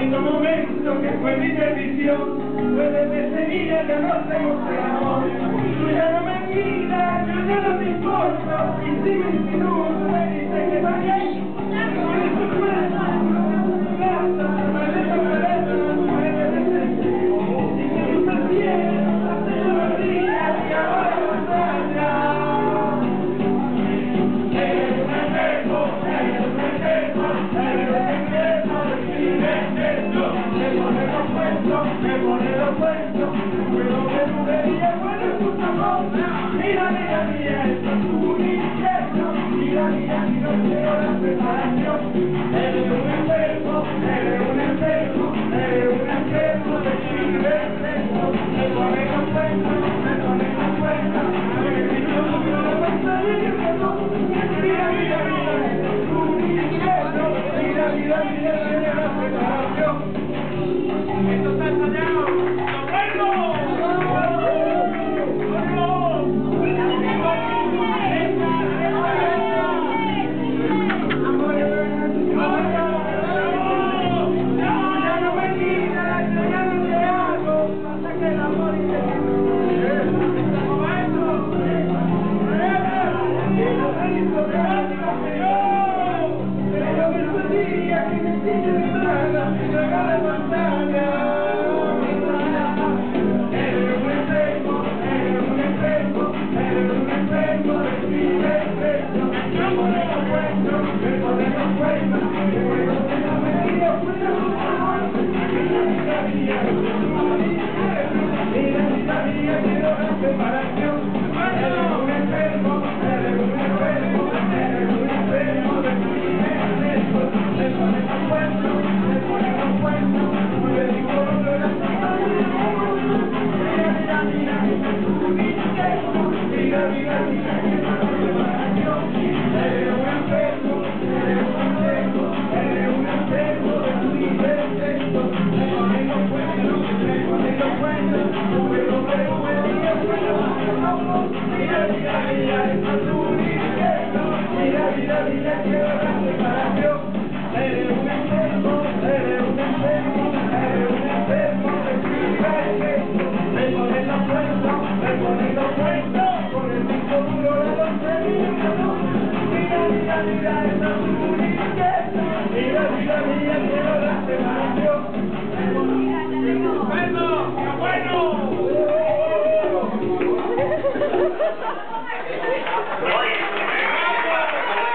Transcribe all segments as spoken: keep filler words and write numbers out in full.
único momento que fue mi perdición fue desde ese día que nos demostramos. Tú ya no me miras, yo ya no te importo, y si me insinúo, me dices que está bien. Tienes tu cuerpo, tu casa, maldita pareja, no eres decente. Y que tú te tienes, hace unos días y ahora me extrañas. Eres un enfermo, eres un enfermo, eres un enfermo de mi defecto. Me pone los cuentos, me pone los cuentos, puedo que tú verías bueno en tu amor. Mira, mira, mira, esto es un infierno. Mira, mira, mira, quiero la separación. Eres un enfermo, eres un enfermo, eres un enfermo de mi defecto. Me pone los cuentos, me pone los cuentos, porque si no, no lo pensaría que no. Mira, mira, mira, esto es un infierno. Mira, mira, mira, quiero la separación. Esto está ensayado.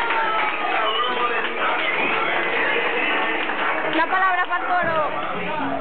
Una palabra para el coro.